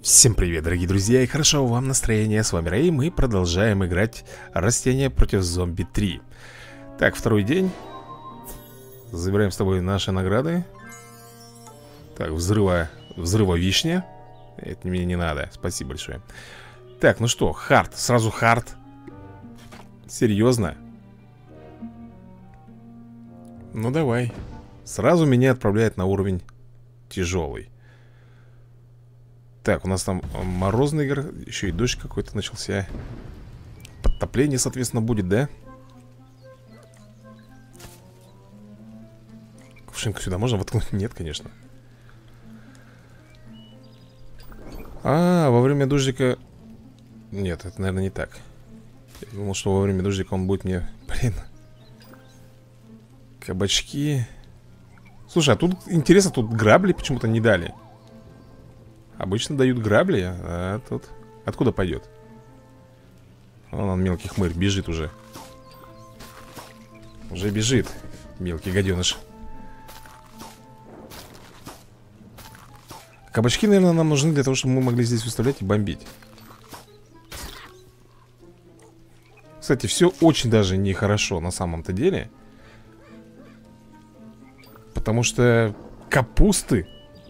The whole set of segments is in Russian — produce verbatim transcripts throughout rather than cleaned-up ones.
Всем привет, дорогие друзья, и хорошо вам настроение. С вами Рэй, мы продолжаем играть Растения против зомби три. Так, второй день. Забираем с тобой наши награды. Так, взрыва, взрыва вишня. Это мне не надо, спасибо большое. Так, ну что, хард, сразу хард. Серьезно? Ну давай. Сразу меня отправляет на уровень тяжелый. Так, у нас там морозный город. Еще и дождь какой-то начался. Подтопление, соответственно, будет, да? Кувшинку сюда можно воткнуть? Нет, конечно. А, во время дождика... Нет, это, наверное, не так. Я думал, что во время дождика он будет мне... Блин. Кабачки. Слушай, а тут интересно, тут грабли почему-то не дали. Обычно дают грабли, а тут... Откуда пойдет? Вон он, мелкий хмырь, бежит уже. Уже бежит, мелкий гаденыш. Кабачки, наверное, нам нужны для того, чтобы мы могли здесь выставлять и бомбить. Кстати, все очень даже нехорошо на самом-то деле. Потому что капусты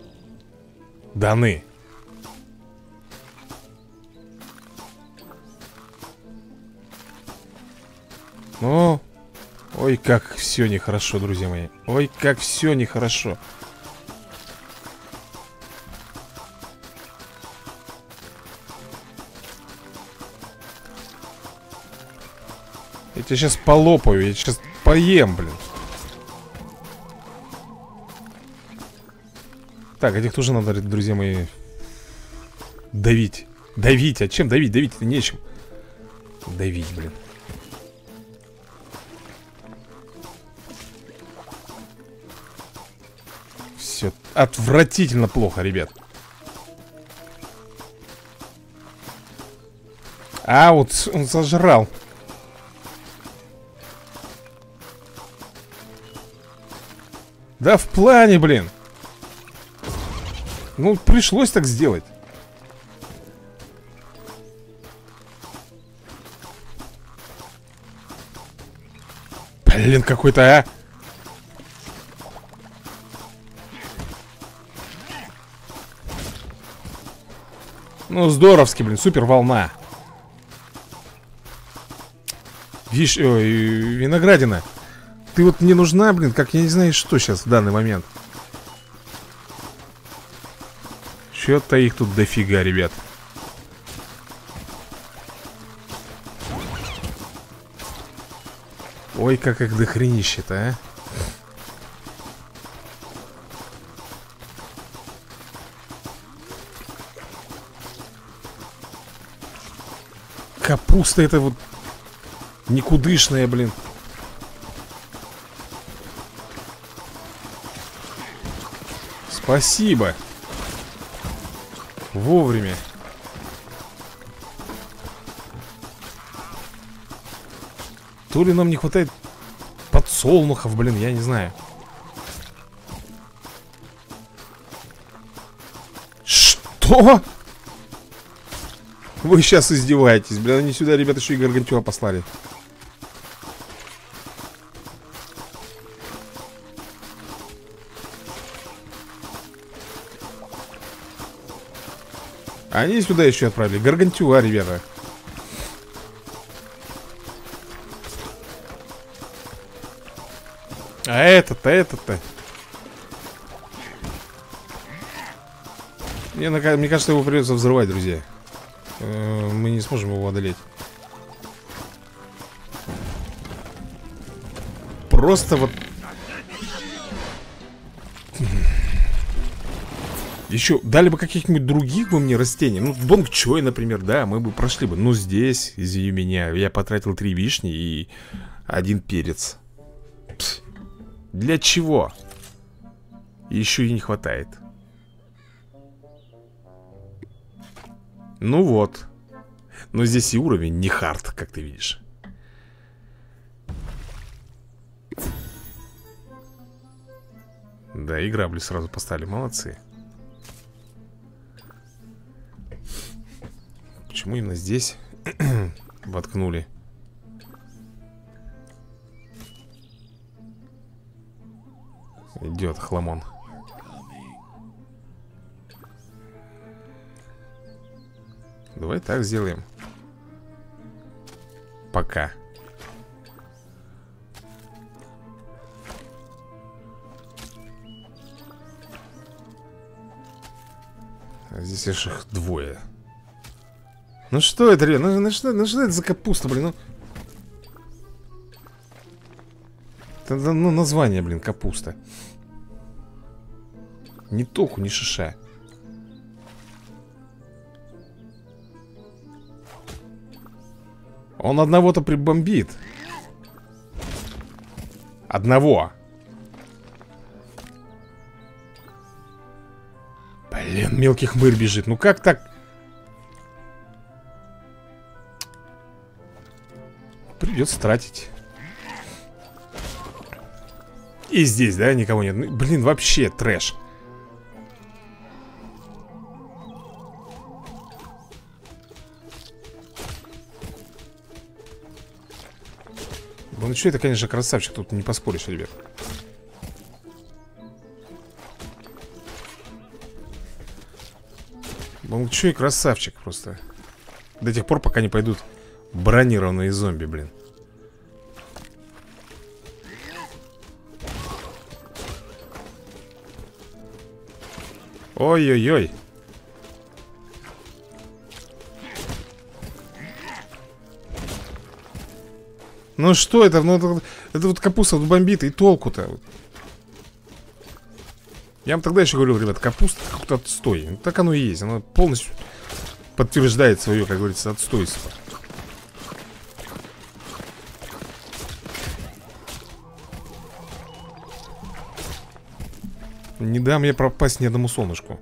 даны. Ну, ой, как все нехорошо, друзья мои. Ой, как все нехорошо. Я тебя сейчас полопаю, я сейчас поем, блин. Так, этих тоже надо, друзья мои, давить. Давить, а чем давить? Давить-то нечем. Давить, блин. Все отвратительно плохо, ребят. А, вот он сожрал. Да в плане, блин. Ну, пришлось так сделать. Блин, какой-то, а. Ну, здоровски, блин, супер волна. Виш... Ой, виноградина. Ты вот мне нужна, блин, как я не знаю, что сейчас в данный момент. Что-то их тут дофига, ребят. Ой, как их дохренище-то, а. Капуста это вот никудышная, блин. Спасибо. Вовремя. То ли нам не хватает подсолнухов, блин, я не знаю. Что? Вы сейчас издеваетесь, блин, они сюда, ребята, еще и гаргантюа послали. Они сюда еще отправили гаргантюа, ребята. А этот-то, этот-то Мне, мне кажется, его придется взрывать, друзья. Мы не сможем его одолеть. Просто вот. Еще дали бы каких-нибудь других бы мне растений. Ну, бонг-чой, например, да, мы бы прошли бы. Но здесь, извини меня, я потратил три вишни и один перец. Пс. Для чего? Еще и не хватает. Ну вот. Но здесь и уровень не хард, как ты видишь. Да, и грабли сразу поставили, молодцы. почему именно здесь воткнули? Идет хламон. Давай так сделаем. Пока. А здесь аж их двое. Ну что это, ну, ну, что, ну что это за капуста, блин, ну? Это, ну, название, блин, капуста. Ни толку, ни шиша. Он одного-то прибомбит. Одного. Блин, мелкий хмырь бежит. Ну как так? Придется тратить. И здесь, да, никого нет. Ну, блин, вообще трэш. Ну что, это, конечно, красавчик. Тут не поспоришь, ребят. Ну что, и красавчик просто. До тех пор, пока не пойдут бронированные зомби, блин. Ой-ой-ой. Ну что это? Ну это, это вот капуста вот бомбит, и толку-то. Я вам тогда еще говорил, ребят, капуста какой-то отстой. Ну, так оно и есть. Оно полностью подтверждает свое, как говорится, отстойство. Не дам я пропасть ни одному солнышку.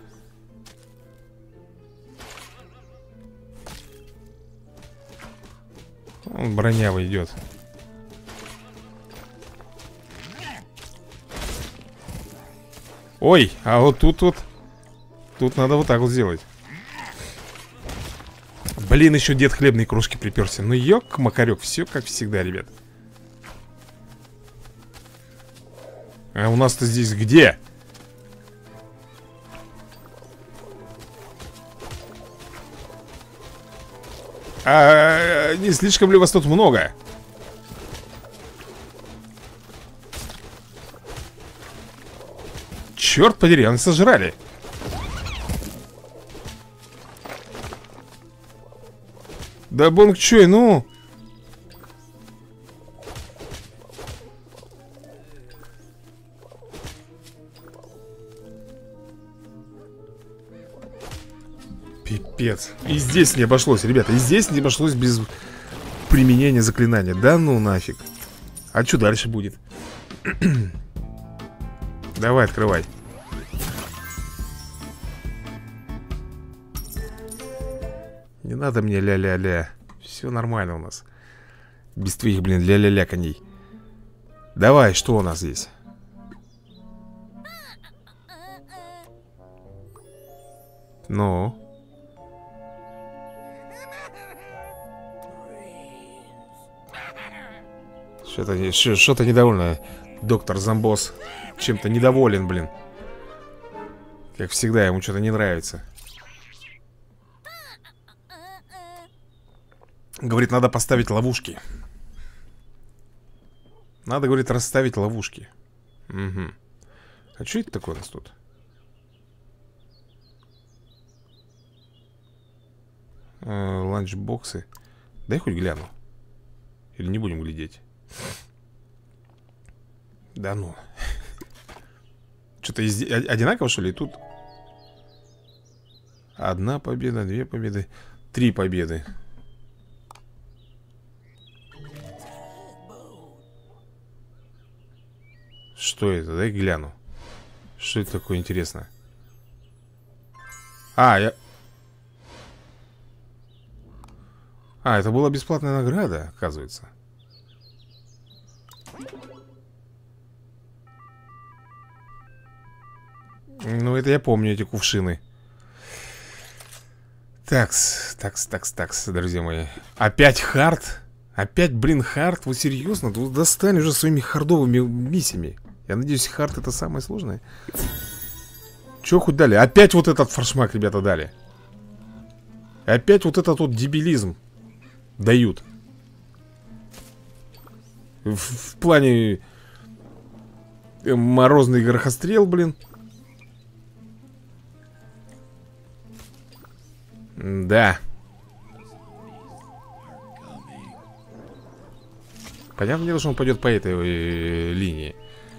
Он броняво идет. Ой, а вот тут вот. Тут надо вот так вот сделать. Блин, еще дед хлебные кружки приперся. Ну ёк, макарек, все как всегда, ребят. А у нас-то здесь где? А не слишком ли вас тут много? Черт подери, они сожрали. Да бонг чой, ну. Пипец. И здесь не обошлось, ребята. И здесь не обошлось без применения заклинания. Да ну нафиг. А что дальше будет? Давай, открывай. Не надо мне ля-ля-ля. Все нормально у нас. Без твоих, блин, ля-ля-ля коней. Давай, что у нас здесь? Ну? Что-то что-то недовольное. Доктор Зомбос чем-то недоволен, блин. Как всегда, ему что-то не нравится. Говорит, надо поставить ловушки. Надо, говорит, расставить ловушки. Угу. А что это такое у нас тут? Э, ланчбоксы. Дай хоть гляну. Или не будем глядеть? Да ну. Что-то из... одинаково, что ли? И тут одна победа, две победы, три победы. Что это? Дай гляну. Что это такое интересное? А, я... А, это была бесплатная награда, оказывается. Ну, это я помню, эти кувшины. Такс, такс, такс, такс, друзья мои. Опять хард? Опять, блин, хард? Вы серьезно? Вы достали уже своими хардовыми миссиями. Я надеюсь, хард это самое сложное. Че хоть дали? Опять вот этот форшмак, ребята, дали. Опять вот этот вот дебилизм дают. В, в плане морозный грохострел, блин. Да. Понятное дело, что он пойдет по этой э, линии.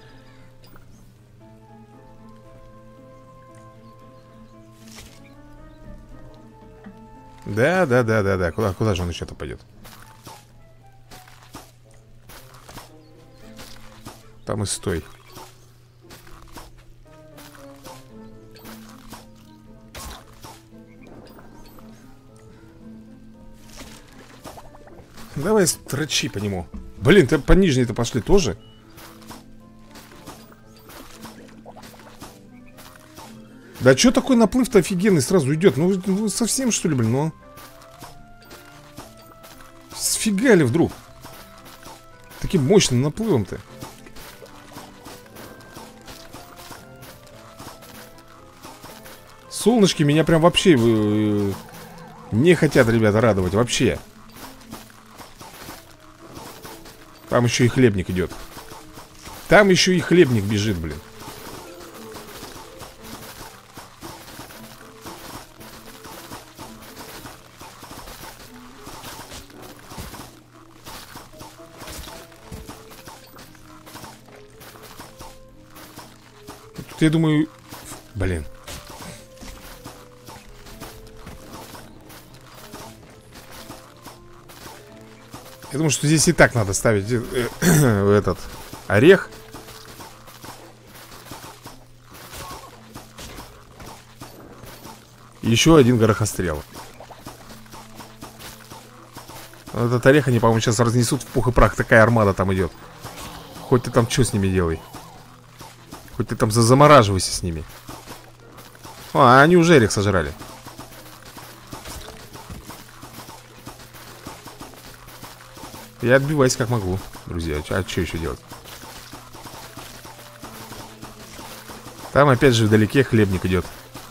Да, да, да, да, да. Куда, куда же он еще-то пойдет? Там и стой. Давай строчи по нему. Блин, ты по нижней-то пошли тоже? Да что такой наплыв-то офигенный сразу идет? Ну вы совсем что ли, блин, ну? Сфига ли вдруг? Таким мощным наплывом-то. Солнышки меня прям вообще э, не хотят, ребята, радовать вообще. Там еще и хлебник идет. Там еще и хлебник бежит, блин. Тут, я думаю... Блин. Я думаю, что здесь и так надо ставить э, э, этот орех. Еще один горохострел. Этот орех они, по-моему, сейчас разнесут в пух и прах. Такая армада там идет. Хоть ты там что с ними делай. Хоть ты там замораживайся с ними. А, они уже орех сожрали. Я отбиваюсь как могу, друзья. А что еще делать? Там опять же вдалеке хлебник идет.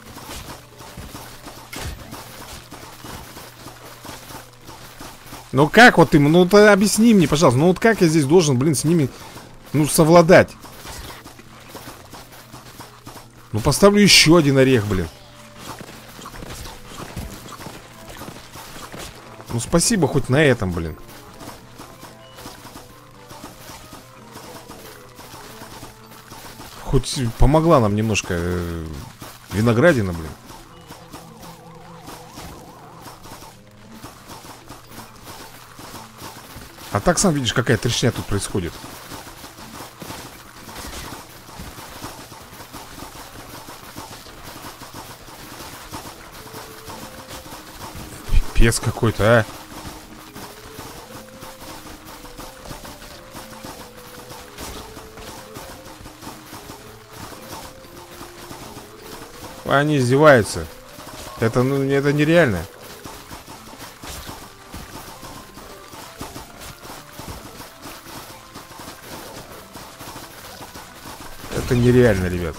Ну как вот им? Ну ты объясни мне, пожалуйста. Ну вот как я здесь должен, блин, с ними, ну, совладать? Ну поставлю еще один орех, блин. Ну спасибо хоть на этом, блин. Хоть помогла нам немножко э, виноградина, блин. А так сам видишь, какая трешня тут происходит. Пипец какой-то, а. Они издеваются. Это, ну, это нереально. Это нереально, ребят.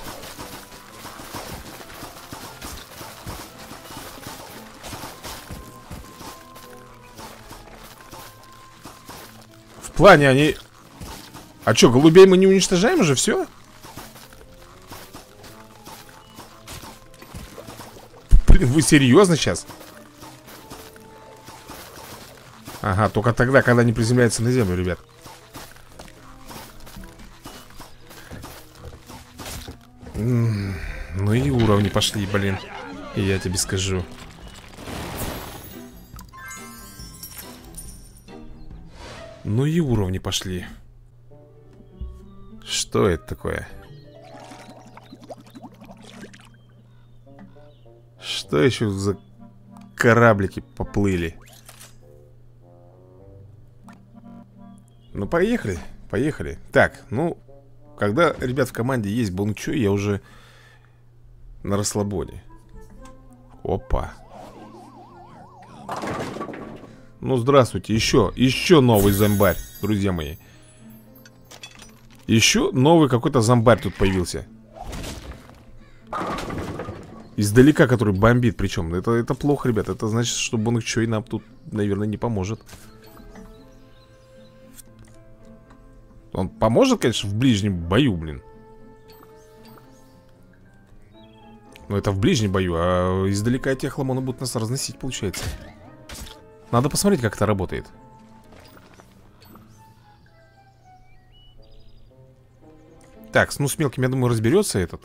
В плане они... А что, голубей мы не уничтожаем уже, все? Блин, вы серьезно сейчас? Ага, только тогда, когда они приземляются на землю, ребят. М-м, ну и уровни пошли, блин. И я тебе скажу. Ну и уровни пошли. Что это такое? Что еще за кораблики поплыли? Ну, поехали, поехали. Так, ну, когда, ребят, в команде есть Бонг-Чо, я уже на расслабоне. Опа. Ну, здравствуйте, еще, еще новый зомбарь, друзья мои. Еще новый какой-то зомбарь тут появился. Издалека, который бомбит, причем. Это, это плохо, ребят. Это значит, что Бонг Чой нам тут, наверное, не поможет. Он поможет, конечно, в ближнем бою, блин. Но это в ближнем бою, а издалека эти охламоны будут нас разносить, получается. Надо посмотреть, как это работает. Так, ну с мелким, я думаю, разберется этот.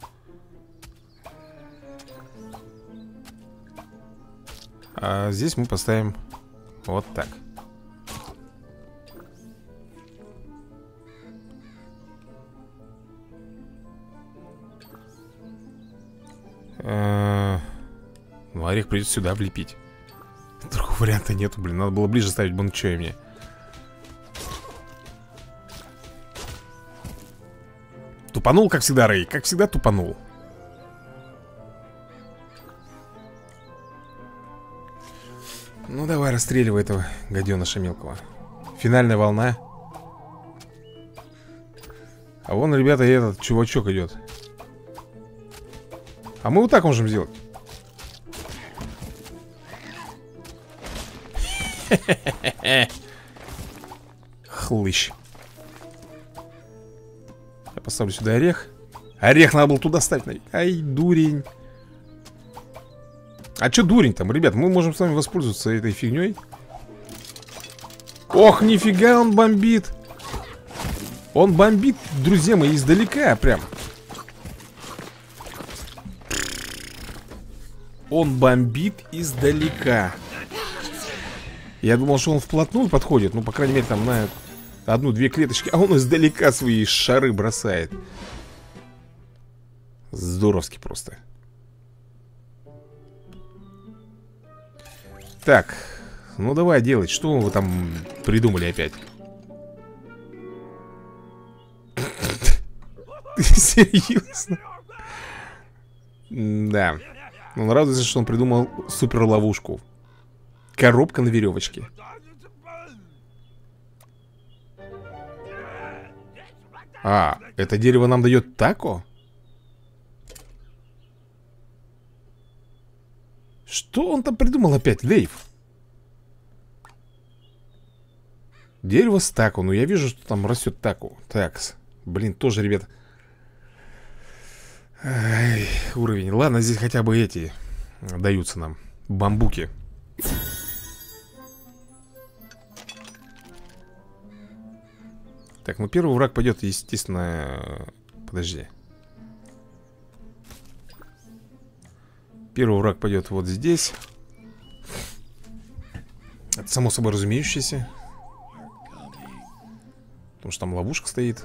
А здесь мы поставим вот так. А, ну, орех придется сюда влепить. Другого варианта нету, блин. Надо было ближе ставить Бонг Чоя мне. Тупанул, как всегда, Рэй. Как всегда тупанул. Ну давай, расстреливай этого гаденыша мелкого. Финальная волна. А вон, ребята, и этот чувачок идет. А мы вот так можем сделать. Хлыщ. Я поставлю сюда орех. Орех надо было туда ставить. Ай, дурень. А чё дурень там, ребят? Мы можем с вами воспользоваться этой фигней. Ох, нифига он бомбит. Он бомбит, друзья мои, издалека прям. Он бомбит издалека. Я думал, что он вплотную подходит. Ну, по крайней мере, там на одну-две клеточки. А он издалека свои шары бросает. Здоровски просто. Так, ну давай делать. Что вы там придумали опять? Серьезно? Да. Он радуется, что он придумал супер ловушку. Коробка на веревочке. А, это дерево нам дает тако? Что он там придумал опять, Дейв? Дерево с тако. Ну я вижу, что там растет тако. Такс. Блин, тоже, ребят. Ай, уровень. Ладно, здесь хотя бы эти даются нам. Бамбуки. Так, ну первый враг пойдет, естественно. Подожди. Первый враг пойдет вот здесь. Это само собой разумеющееся. Потому что там ловушка стоит.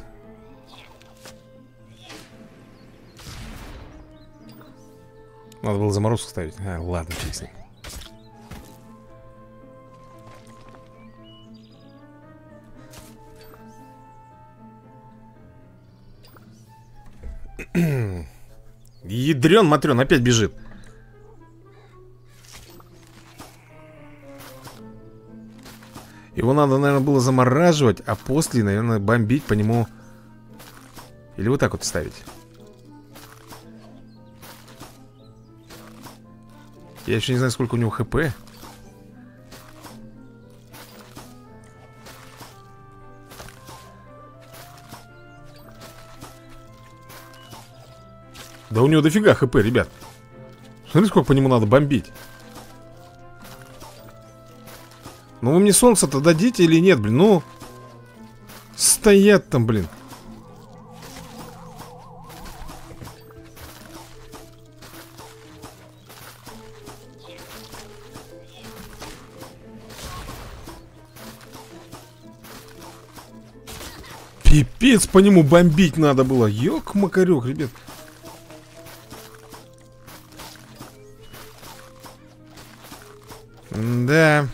Надо было заморозку ставить. А, ладно, фиг с ним. Ядрен, матрен, опять бежит. Его надо, наверное, было замораживать, а после, наверное, бомбить по нему. Или вот так вот ставить. Я еще не знаю, сколько у него хп. Да у него дофига хп, ребят. Смотри, сколько по нему надо бомбить. Ну вы мне солнце-то дадите или нет, блин? Ну, стоят там, блин. Пипец, по нему бомбить надо было. Ёк-макарёк, ребят. Да.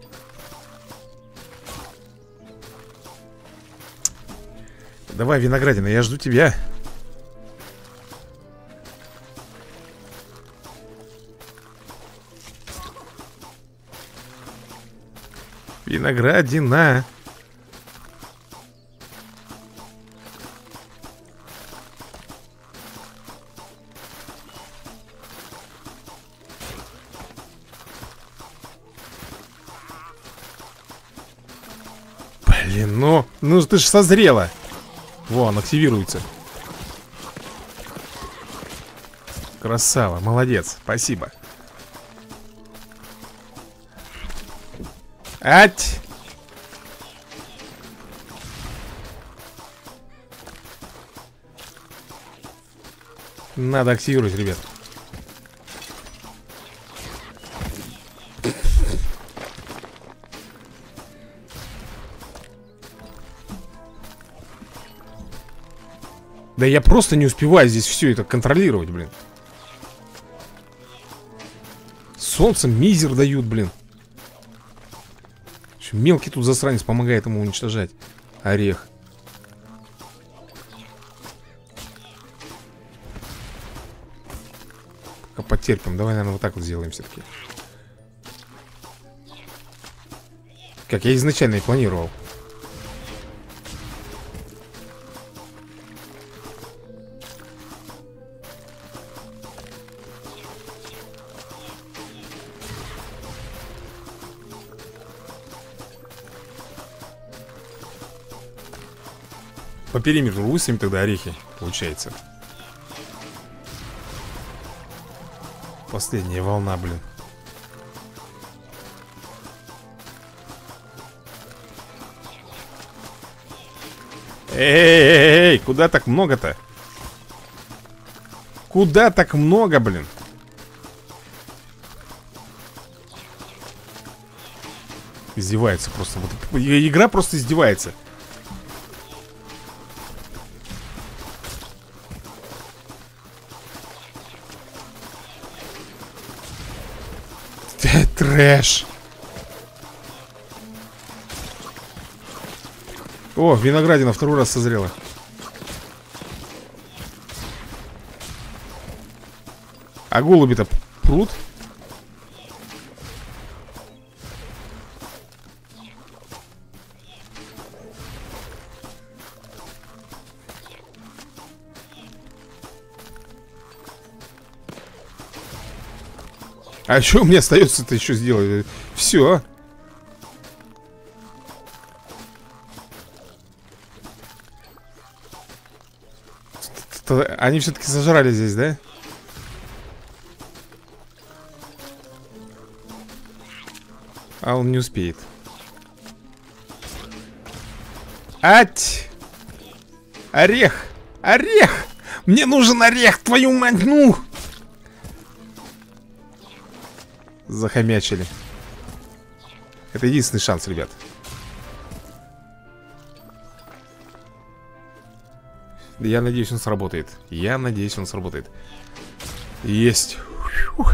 Давай, виноградина, я жду тебя. Виноградина. Блин, ну, ну ты ж созрела. Вон, активируется. Красава, молодец, спасибо. Ать! Надо активировать, ребят. Да я просто не успеваю здесь все это контролировать, блин. Солнцем мизер дают, блин. Мелкий тут засранец помогает ему уничтожать орех. Пока потерпим. Давай, наверное, вот так вот сделаем все-таки. Как я изначально и планировал. По периметру высадим тогда орехи, получается. Последняя волна, блин. Эй-эй-эй, куда так много-то? Куда так много, блин? Издевается просто. Вот, игра просто издевается. Трэш. О, виноградина второй раз созрела. А голуби-то прут? А что мне остается-то еще сделать? Все. Они все-таки сожрали здесь, да? А он не успеет. Ать! Орех! Орех! Мне нужен орех, твою мать, ну! Захомячили. Это единственный шанс, ребят. Я надеюсь, он сработает. Я надеюсь, он сработает. Есть. Фух.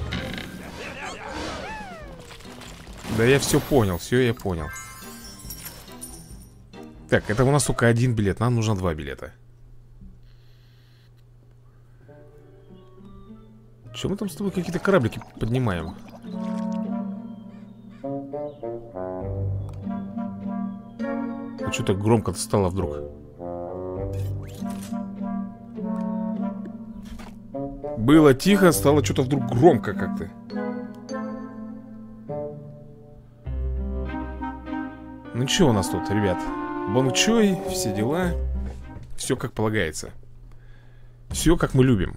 Да я все понял, все я понял. Так, это у нас только один билет. Нам нужно два билета. Че мы там с тобой какие-то кораблики поднимаем? А что так громко стало вдруг? Было тихо, стало что-то вдруг громко как-то. Ну что у нас тут, ребят? Бонг-чой, все дела. Все как полагается. Все как мы любим.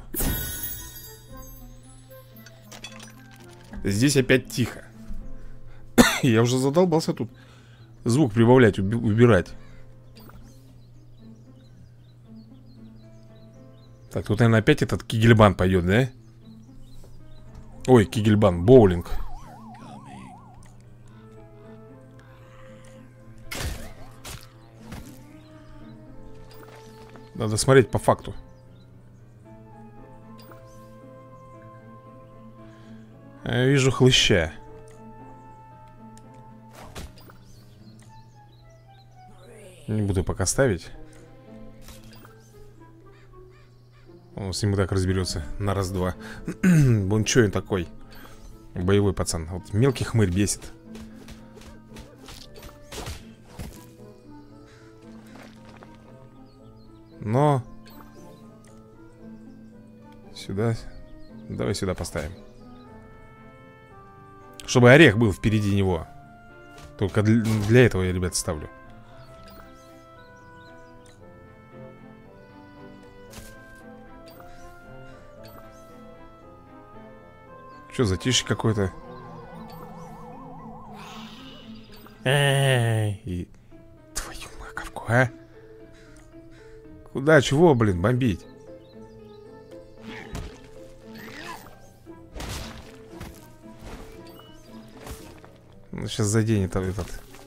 Здесь опять тихо. Я уже задолбался тут звук прибавлять, уби убирать. Так, тут, наверное, опять этот Кигельбан пойдет, да? Ой, Кигельбан, боулинг. Надо смотреть по факту. Я вижу хлыща. Не буду пока ставить. Он с ним и так разберется на раз-два. Он что он такой? Боевой пацан. Вот мелкий хмырь бесит. Но сюда. Давай сюда поставим. Чтобы орех был впереди него. Только для, для этого я, ребят, ставлю. Что, затишье какое-то? Эй, и... Твою маковку, а? Куда, чего, блин, бомбить? Ну, сейчас заденет этот.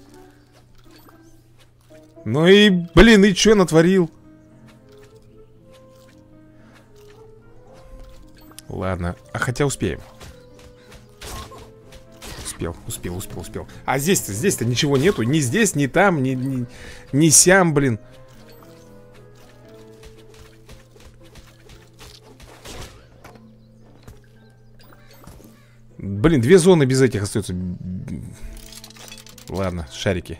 Ну и, блин, и что натворил? Ладно, а хотя успеем. Успел, успел, успел, успел. А здесь-то, здесь-то ничего нету. Ни здесь, ни там, ни, ни, ни сям, блин. Блин, две зоны без этих остаются. Ладно, шарики.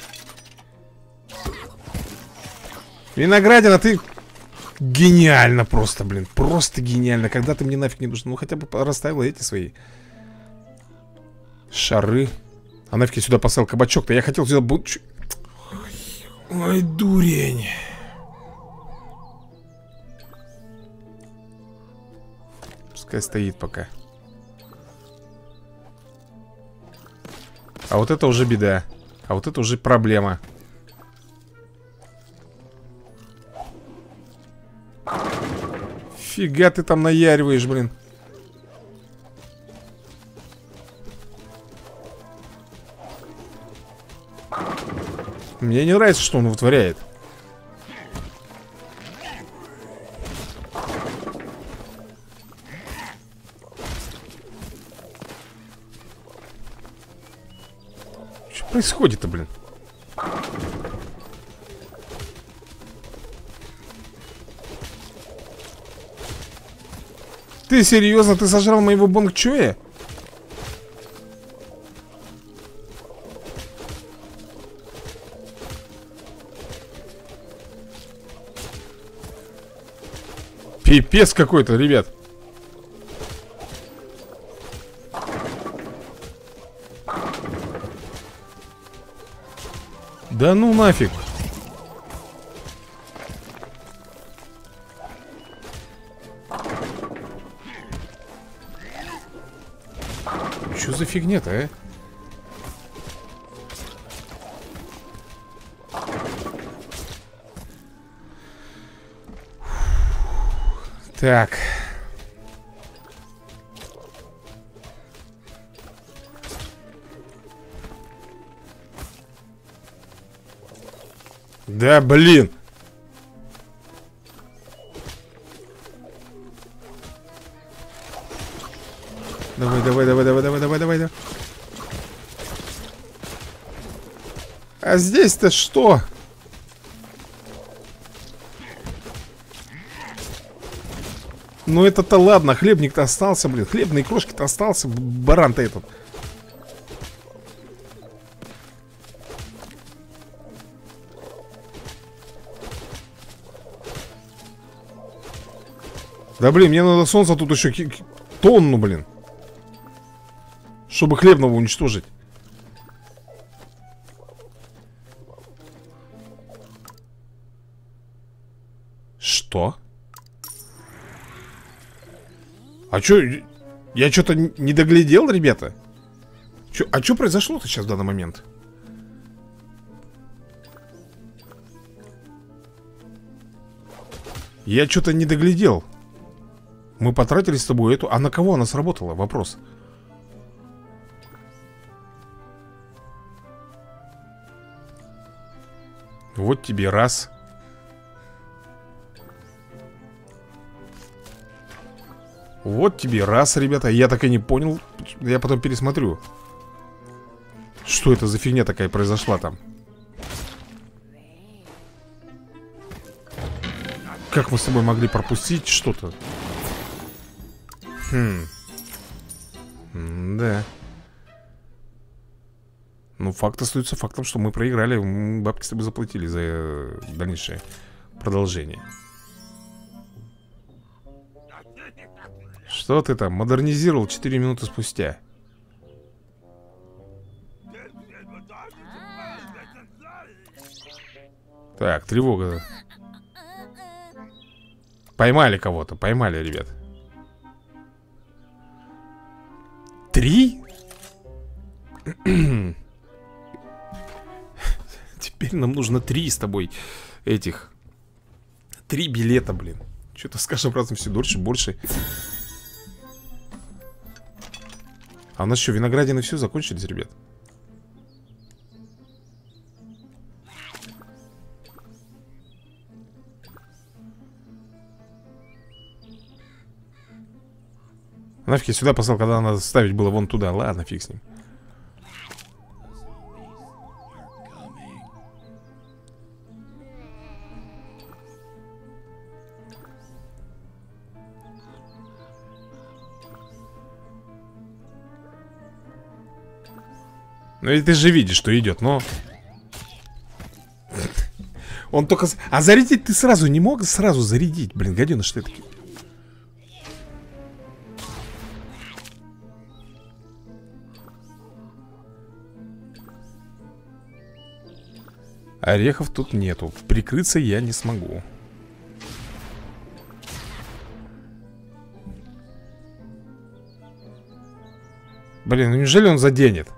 Виноградина, ты... Гениально просто, блин. Просто гениально. Когда ты мне нафиг не нужен? Ну хотя бы расставила эти свои шары. А нафиг я сюда поставил кабачок-то? Я хотел сюда... Ой, дурень. Пускай стоит пока. А вот это уже беда. А вот это уже проблема. Фига ты там наяриваешь, блин. Мне не нравится, что он вытворяет. Что происходит-то, блин? Ты серьезно? Ты сожрал моего бонгчоя? Пипец какой-то, ребят. Да ну нафиг. Что за фигня-то, а? Так. Да, блин. Давай, давай, давай, давай, давай, давай, давай, давай. А здесь-то что? Ну это-то ладно, хлебник-то остался, блин. Хлебные крошки-то остался, баран-то этот. Да блин, мне надо солнца тут еще тонну, блин. Чтобы хлебного уничтожить. Что? А чё? Я что-то не доглядел, ребята? Чё, а что произошло-то сейчас в данный момент? Я что-то не доглядел. Мы потратили с тобой эту... А на кого она сработала? Вопрос. Вот тебе раз. Вот тебе раз, ребята. Я так и не понял. Я потом пересмотрю. Что это за фигня такая произошла там? Как мы с тобой могли пропустить что-то? Хм. Да. Ну, факт остается фактом, что мы проиграли. Бабки с тобой заплатили за дальнейшее продолжение. Что ты там модернизировал четыре минуты спустя? Так, тревога. Поймали кого-то, поймали, ребят. Три? Теперь нам нужно три с тобой этих. Три билета, блин. Что-то с каждым разом все дольше, больше. А у нас что, виноградины все закончились, ребят? Нафиг я сюда послал, когда надо ставить было вон туда. Ладно, фиг с ним. Ну и ты же видишь, что идет, но... Он только... А зарядить ты сразу не мог? Сразу зарядить. Блин, гаденыш ты таки. Орехов тут нету. Прикрыться я не смогу. Блин, ну неужели он заденет?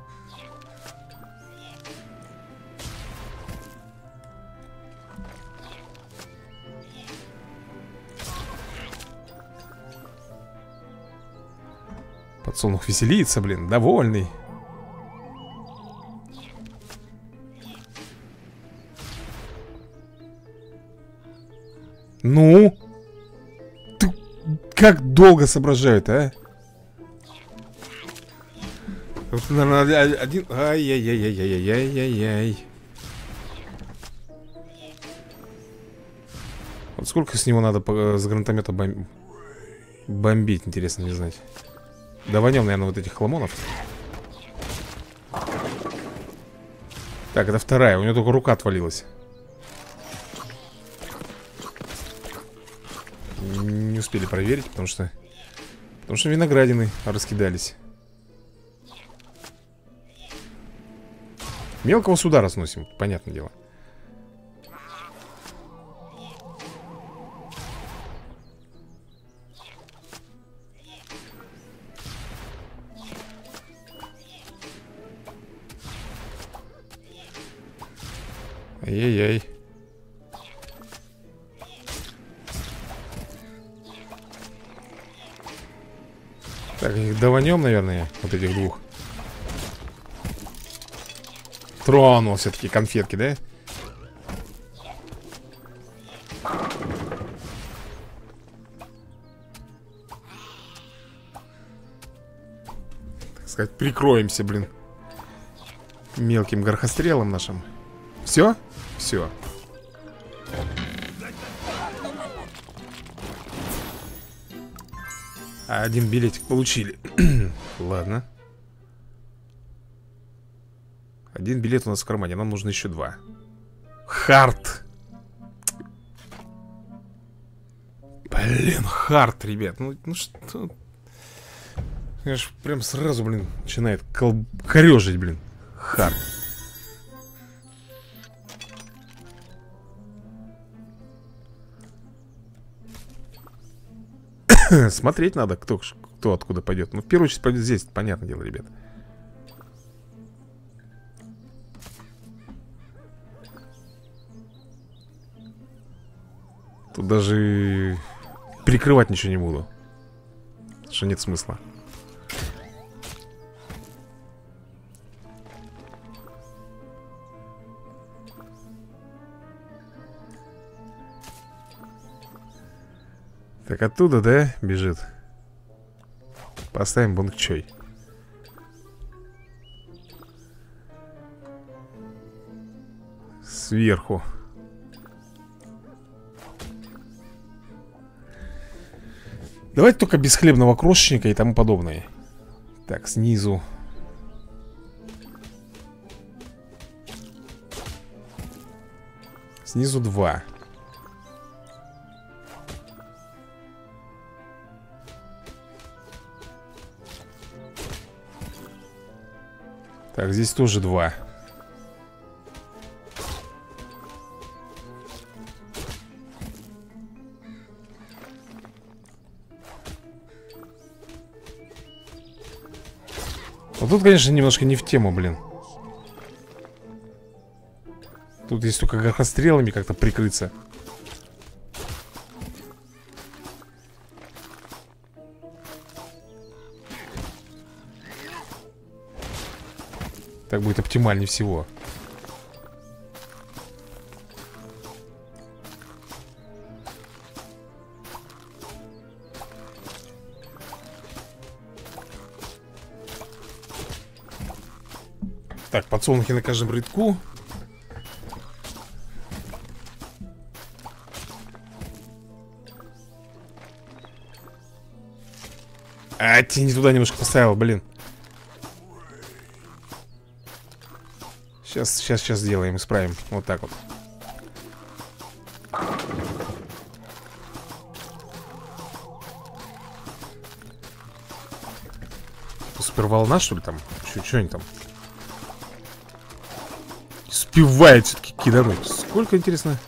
Подсолнух веселится, блин, довольный. Ну? Ты как долго соображают, а? Вот, наверное, один... Ай-яй-яй-яй-яй-яй-яй-яй. Вот сколько с него надо с гранатомета бом... бомбить, интересно не знать. Даванем, наверное, вот этих хламонов. Так, это вторая, у него только рука отвалилась. Не успели проверить, потому что... Потому что виноградины раскидались. Мелкого сюда разносим, понятное дело. Ай-яй-яй. Так, их даванем, наверное, вот этих двух. Тронул все-таки конфетки, да? Так сказать, прикроемся, блин, мелким горхострелом нашим. Все? Все. Один билетик получили. Ладно. Один билет у нас в кармане, нам нужно еще два. Хард. Блин, хард, ребят. Ну, ну что? Конечно, прям сразу, блин, начинает кол... корежить, блин. Хард. Смотреть надо, кто, кто откуда пойдет. Ну, в первую очередь пойдет здесь, понятное дело, ребят. Тут даже прикрывать ничего не буду, потому что нет смысла. Так, оттуда, да, бежит. Поставим бункчой. Сверху. Давайте только без хлебного крошечника и тому подобное. Так, снизу. Снизу два. Так, здесь тоже два. Вот тут, конечно, немножко не в тему, блин. Тут есть только грохострелами как-то прикрыться. Так будет оптимальнее всего. Так, подсолнухи на каждом рядку. А, ты не туда немножко поставил, блин. Сейчас, сейчас, сейчас сделаем, исправим. Вот так вот. Суперволна, что ли, там? Что они там? Успевает все-таки кидануть. Сколько, интересно?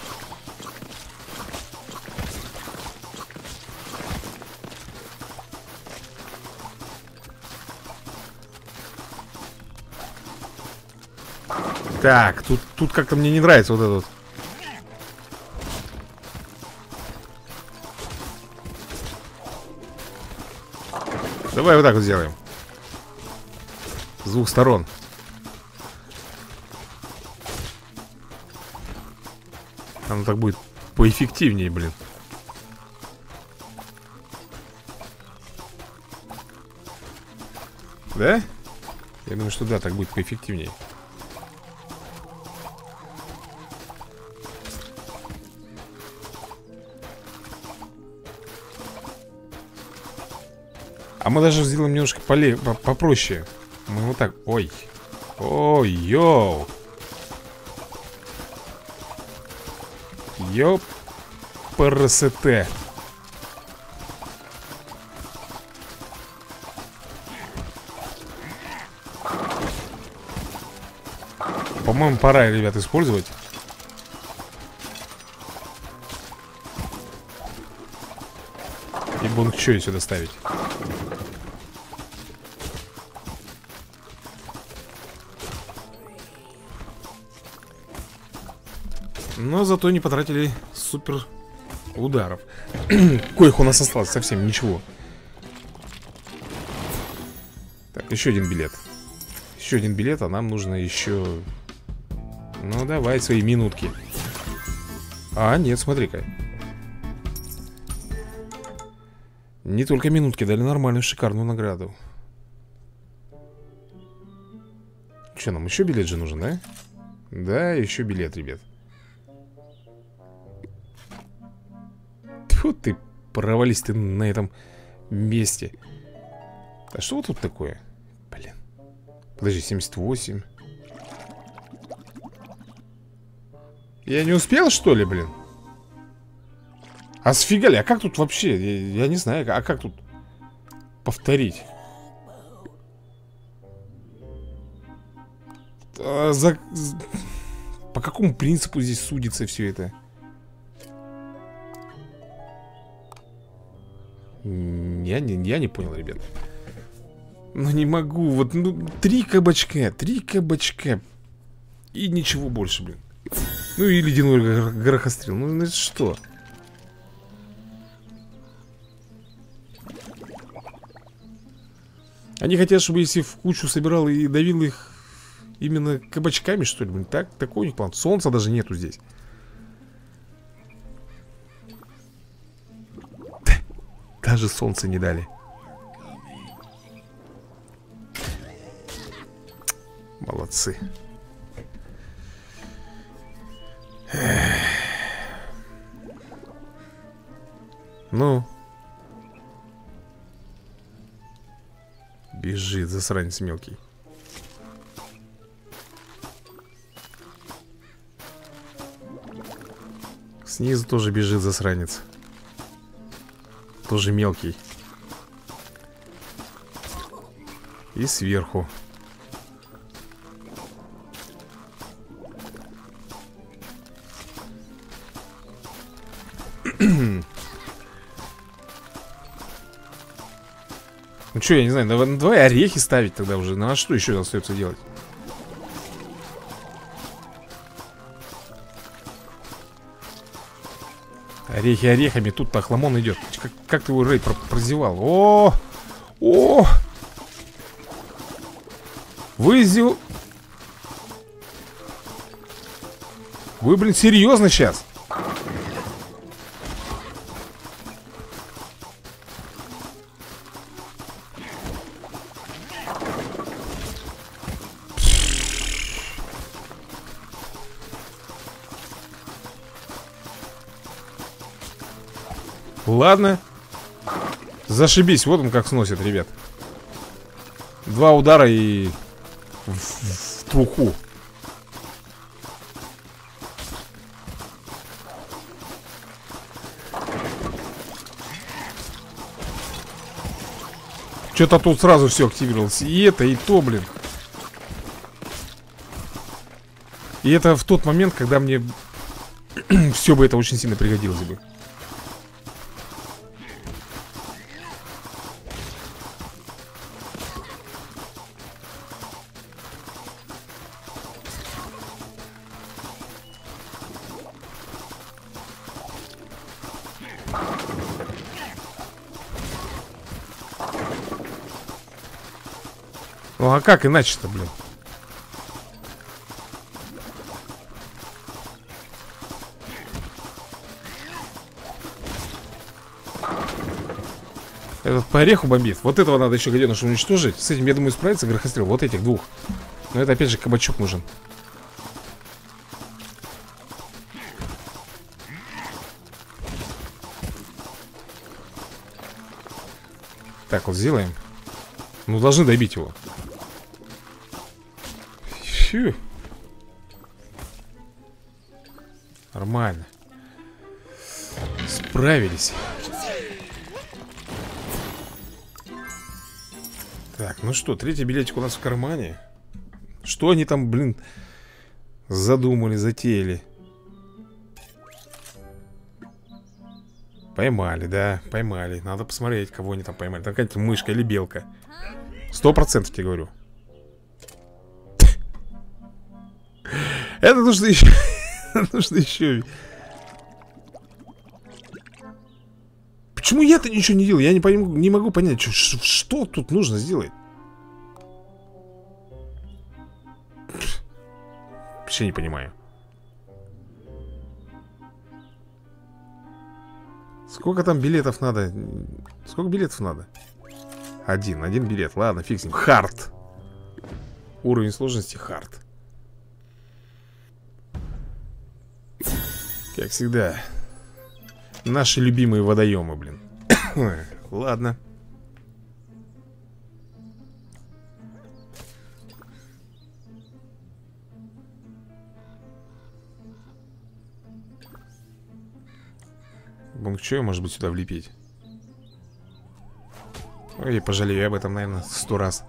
Так, тут, тут как-то мне не нравится вот этот. Давай вот так вот сделаем. С двух сторон. Оно так будет поэффективнее, блин. Да? Я думаю, что да, так будет поэффективнее. А мы даже сделаем немножко поле... попроще. Мы вот так... Ой. Ой, йоу. Ёп. ПРСТ. По-моему, пора, ребят, использовать. И бунг что сюда ставить? Но зато не потратили супер ударов. Коих у нас осталось совсем ничего. Так, еще один билет. Еще один билет, а нам нужно еще... Ну, давай свои минутки. А, нет, смотри-ка. Не только минутки, дали нормальную, шикарную награду. Че, нам еще билет же нужен, да? Да, еще билет, ребят. Тьфу ты, провались ты на этом месте. А что вот тут такое? Блин. Подожди, семьдесят восемь. Я не успел, что ли, блин? А сфига ли? А как тут вообще? Я, я не знаю, а как тут повторить? А, за... По какому принципу здесь судится все это? Я не, я не понял, ребят. Ну не могу. Вот ну, три кабачка, три кабачка. И ничего больше, блин. Ну и ледяной горохострел. Ну это что? Они хотят, чтобы если в кучу собирал и давил их именно кабачками, что ли, блин. Так, такой у них план. Солнца даже нету здесь. Даже солнце не дали. Молодцы. Эх. Ну. Бежит, засранец мелкий. Снизу тоже бежит засранец. Тоже мелкий. И сверху. Ну что, я не знаю, давай, давай орехи ставить тогда уже. Ну а что еще остается делать? Орехи орехами, тут-то охламон идет. Как, как ты его, Рэй, прозевал? О! О! Вызел. Вы, блин, серьезно сейчас? Ладно. Зашибись, вот он как сносит, ребят. Два удара и в, в труху. Что-то тут сразу все активировалось. И это, и то, блин. И это в тот момент, когда мне все бы это очень сильно пригодилось бы. Ну а как иначе-то, блин? Этот по ореху бомбит. Вот этого надо еще гаденыша уничтожить. С этим, я думаю, справится грохострел. Вот этих двух. Но это опять же кабачок нужен. Так, вот сделаем. Ну, должны добить его. Фью. Нормально. Справились. Так, ну что, третий билетик у нас в кармане. Что они там, блин, задумали, затеяли? Поймали, да, поймали. Надо посмотреть, кого они там поймали. Там какая-то мышка или белка. Сто процентов тебе говорю. Это нужно еще. Нужно еще. Почему я-то ничего не делал? Я не, пойму, не могу понять, что, что тут нужно сделать. Вообще не понимаю. Сколько там билетов надо? Сколько билетов надо? Один, один билет. Ладно, фиг с ним. Хард. Уровень сложности хард. Как всегда. Наши любимые водоемы, блин. Ладно. Бункчой, может быть, сюда влепить. Ой, пожалею об этом, наверное, сто раз.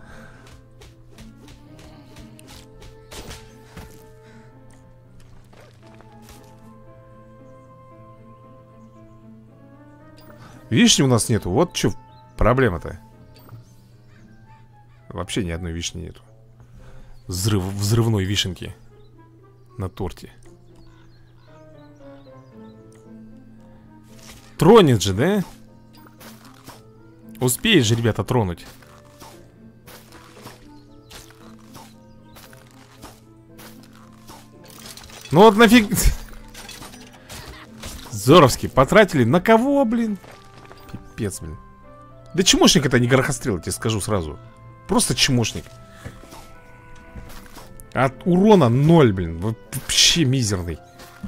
Вишни у нас нету. Вот что проблема-то. Вообще ни одной вишни нету. Взрыв, взрывной вишенки на торте. Тронет же, да? Успеет же, ребята, тронуть. Ну вот нафиг. Зоровский потратили. На кого, блин? Пипец, блин. Да чмошник это не горохострел, я тебе скажу сразу. Просто чмошник. От урона ноль, блин. Вообще мизерный.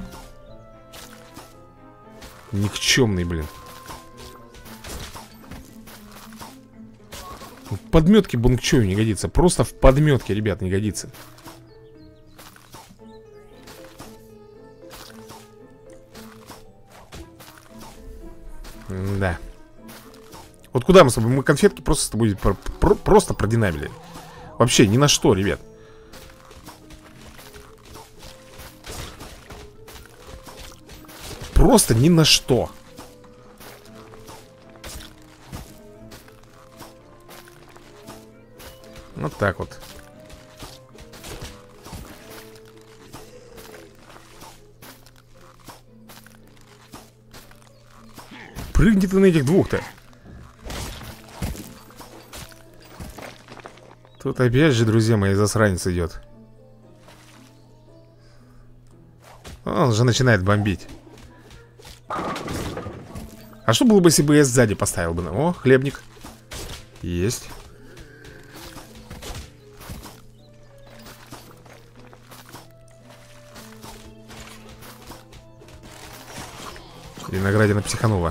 Никчемный, блин. В подметке бункчою не годится. Просто в подметке, ребят, не годится. Да. Вот куда мы с тобой? Мы конфетки просто с тобой про про просто продинамили. Вообще ни на что, ребят. Просто ни на что. Вот так вот. Прыгни ты на этих двух-то. Тут опять же, друзья мои, засранец идет. Он же начинает бомбить. А что было бы, если бы я сзади поставил бы? О, хлебник. Есть. Виноградина психанула.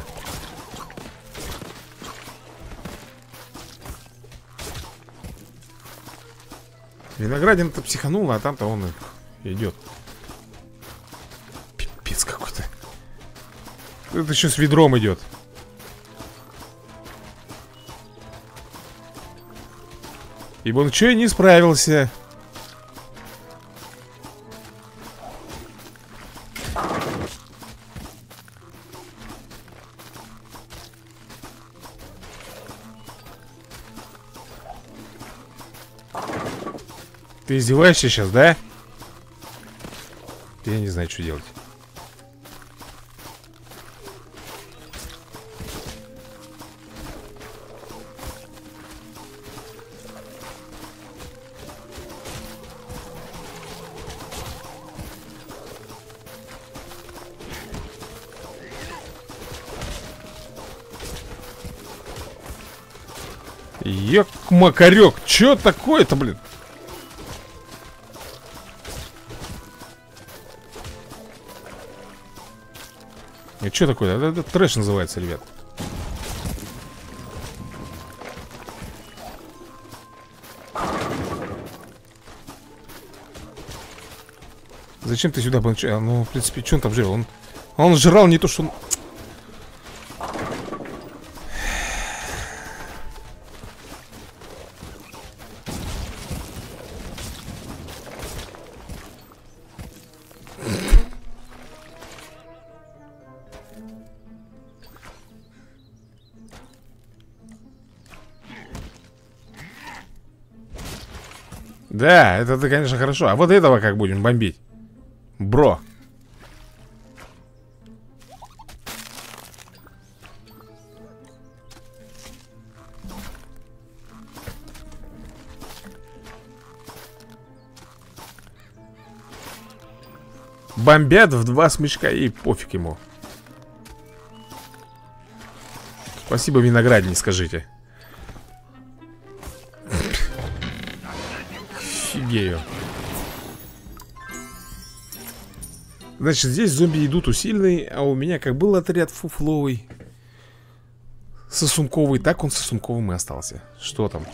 Виноградина-то психанула, а там-то он идет. Пипец какой-то. Это еще с ведром идет. Ибо он что и не справился. Ты издеваешься сейчас, да? Я не знаю, что делать. Ёк-макарёк, чё такое-то, блин? Это что такое? Это, это трэш называется, ребят. Зачем ты сюда получаешь? Ну, в принципе, что он там жрал? Он, он жрал не то, что он... Да, это, это, конечно, хорошо. А вот этого как будем бомбить? Бро. Бомбят в два смычка и пофиг ему. Спасибо, виноградине, скажите. Офигею. Значит, здесь зомби идут усиленные, а у меня как был отряд фуфловый, сосунковый, так он сосунковым и остался. Что там?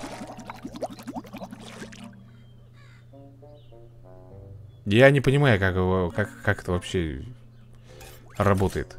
Я не понимаю, как, его, как, как это вообще работает.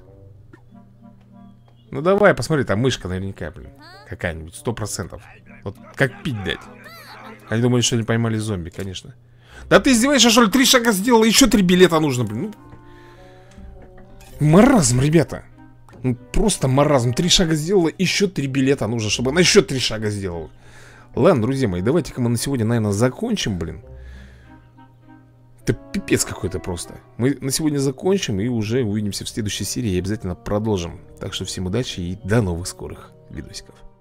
Ну давай, посмотри, там мышка наверняка, блин. Какая-нибудь, сто процентов. Вот как пить дать. Они думали, что они поймали зомби, конечно. Да ты издеваешься, что ли? Три шага сделал, еще три билета нужно, блин. Ну, маразм, ребята. Ну, просто маразм. Три шага сделала, еще три билета нужно, чтобы она еще три шага сделала. Ладно, друзья мои, давайте-ка мы на сегодня, наверное, закончим, блин. Это пипец какой-то просто. Мы на сегодня закончим и уже увидимся в следующей серии и обязательно продолжим. Так что всем удачи и до новых скорых видосиков.